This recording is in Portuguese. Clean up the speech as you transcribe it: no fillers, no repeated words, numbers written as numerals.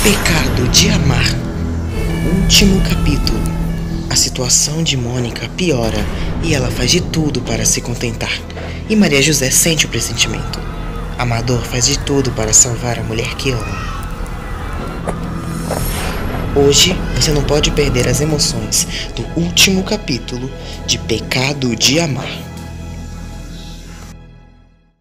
Pecado de amar. Último capítulo. A situação de Mônica piora e ela faz de tudo para se contentar. E Maria José sente o pressentimento. Amador faz de tudo para salvar a mulher que ama. Hoje você não pode perder as emoções do último capítulo de Pecado de Amar.